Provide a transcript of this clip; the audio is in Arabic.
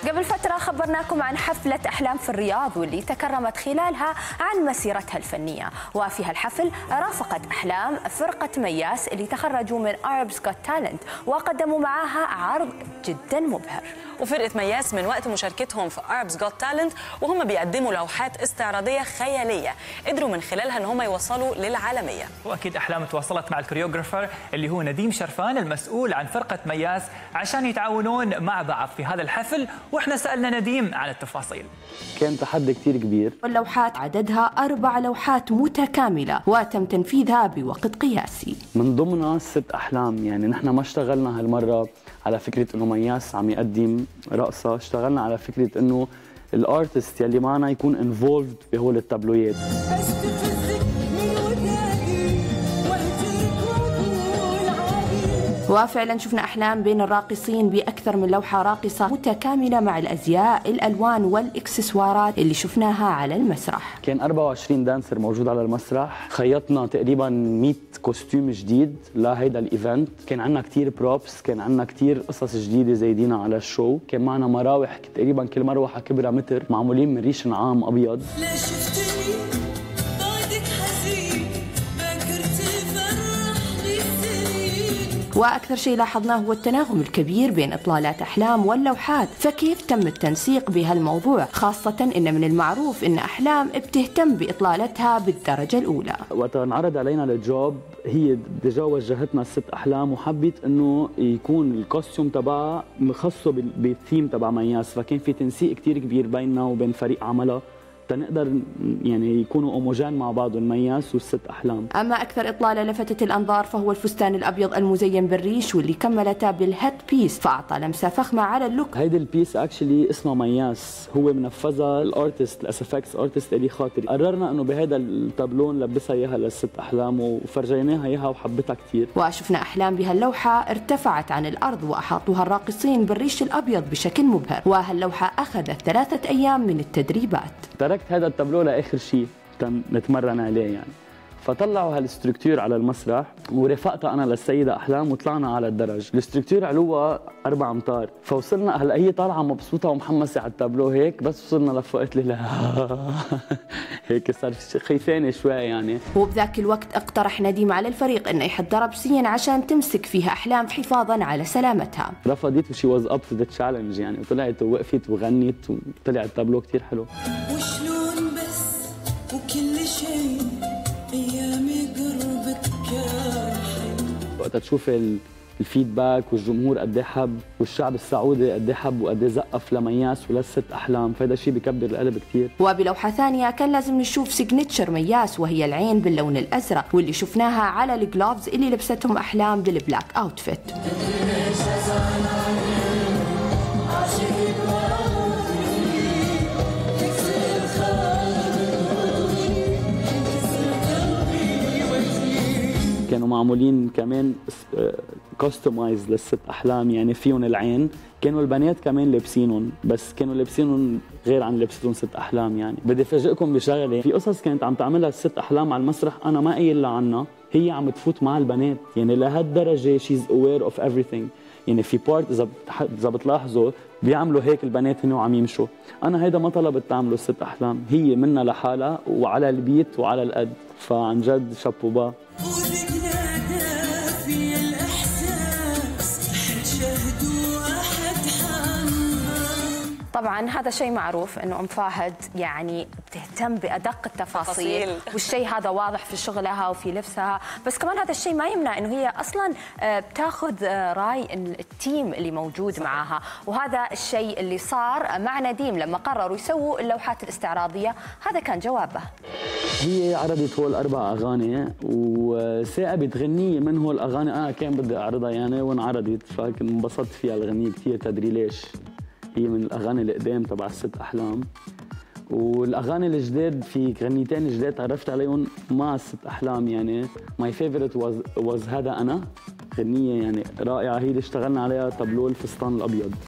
قبل فترة خبرناكم عن حفلة أحلام في الرياض واللي تكرمت خلالها عن مسيرتها الفنية، وفي هالحفل رافقت أحلام فرقة مياس اللي تخرجوا من Arabs Got Talent وقدموا معاها عرض جدا مبهر. وفرقة مياس من وقت مشاركتهم في Arabs Got Talent وهم بيقدموا لوحات استعراضية خيالية قدروا من خلالها ان هم يوصلوا للعالمية. واكيد أحلام تواصلت مع الكوريوغرافر اللي هو نديم شرفان المسؤول عن فرقة مياس عشان يتعاونون مع بعض في هذا الحفل، واحنا سألنا نديم عن التفاصيل. كان تحدي كثير كبير. اللوحات عددها 4 لوحات متكاملة وتم تنفيذها بوقت قياسي. من ضمنها 6 أحلام، يعني نحن ما اشتغلنا هالمرة على فكرة انه مياس عم يقدم رقصة، اشتغلنا على فكرة انه الارتست يلي معنا يكون انفولفد بهول التابلويات. وفعلا شفنا أحلام بين الراقصين بأكثر من لوحة راقصة متكاملة مع الأزياء، الألوان والإكسسوارات اللي شفناها على المسرح. كان 24 دانسر موجود على المسرح، خيطنا تقريبا 100 كوستيوم جديد لهيدا الايفنت، كان عندنا كثير بروبس، كان عندنا كثير قصص جديدة زايدينها على الشو، كان معنا مراوح تقريبا كل مروحة كبرها متر معمولين من ريش نعام أبيض. وأكثر شيء لاحظناه هو التناغم الكبير بين إطلالات أحلام واللوحات، فكيف تم التنسيق بهالموضوع، خاصة إن من المعروف إن أحلام بتهتم بإطلالتها بالدرجة الأولى. وقت انعرض علينا الجوب هي ديجا وجهتنا 6 أحلام وحبت إنه يكون الكوستيوم تبعها مخصصه بالثيم تبع مياس، فكان في تنسيق كثير كبير بيننا وبين فريق عملها تنقدر يعني يكونوا اوموجين مع بعض المياس والست أحلام. اما اكثر اطلاله لفتت الانظار فهو الفستان الابيض المزين بالريش واللي كملته بالهيد بيس، فاعطى لمسه فخمه على اللوك. هيدي البيس اكشلي اسمها مياس، هو منفذها الارتست الاس اف اكس ارتست الي خاطري. قررنا انه بهذا التابلو نلبسها اياها للست احلام وفرجيناها اياها وحبتها كثير. وشفنا احلام بهاللوحه ارتفعت عن الارض واحاطوها الراقصين بالريش الابيض بشكل مبهر، وهاللوحه اخذت 3 أيام من التدريبات. تركت هذا التابلو لاخر شيء نتمرن عليه يعني، فطلعوا هالستركتور على المسرح ورافقتها انا للسيده احلام وطلعنا على الدرج. الستركتور علوها 4 أمتار، فوصلنا هلا هي طالعه مبسوطه ومحمسه على التابلو هيك، بس وصلنا لفوق قلت لها هيك صار خيفانه شوي يعني. وبذاك الوقت اقترح نديم على الفريق انه يحضر بسين عشان تمسك فيها احلام حفاظا على سلامتها. رفضت وشي واز اب تو ذا تشالنج يعني، وطلعت ووقفت وغنت وطلع التابلو كثير حلو. وشلون بس وكل شيء ايامي قربك كان حلو. وقتها تشوف الفيدباك والجمهور قد ايه حب، والشعب السعودي قد ايه حب وقد ايه زقف لمياس وللست احلام، فهذا الشيء بكبر القلب كثير. وبلوحه ثانيه كان لازم نشوف سيجنتشر مياس وهي العين باللون الازرق، واللي شفناها على الجلوفز اللي لبستهم احلام بالبلاك اوتفيت. كانوا معمولين كمان كاستمايز للست احلام، يعني فيهم العين، كانوا البنات كمان لابسينهم، بس كانوا لابسينهم غير عن لبستهم 6 احلام. يعني بدي افاجئكم بشغله، في قصص كانت عم تعملها الست احلام على المسرح انا ما قايل لها عنها، هي عم تفوت مع البنات، يعني لهالدرجه شيز اوير اوف ايفريثينج. يعني في بارت اذا بتلاحظوا بيعملوا هيك البنات هن وعم يمشوا، انا هيدا ما طلبت تعمله الست احلام، هي منها لحالها وعلى البيت وعلى القد، فعن جد شابو با. طبعا هذا شيء معروف انه ام فهد يعني بتهتم بادق التفاصيل، والشيء هذا واضح في شغلها وفي لبسها، بس كمان هذا الشيء ما يمنع انه هي اصلا بتاخذ راي التيم اللي موجود معها، وهذا الشيء اللي صار مع نديم لما قرروا يسووا اللوحات الاستعراضيه، هذا كان جوابه. هي عرضت هول 4 أغاني وثاقبت غنية من هول الأغاني أنا كان بدي أعرضها يعني، وانعرضت فكنت انبسطت فيها الغنية كثير. تدري ليش؟ هي من الأغاني القدام تبع الست أحلام، والأغاني الجداد في غنيتين جداد تعرفت عليهم مع الست أحلام. يعني ماي فيفورت واز هذا أنا، غنية يعني رائعة، هي اللي اشتغلنا عليها تابلو الفستان الأبيض.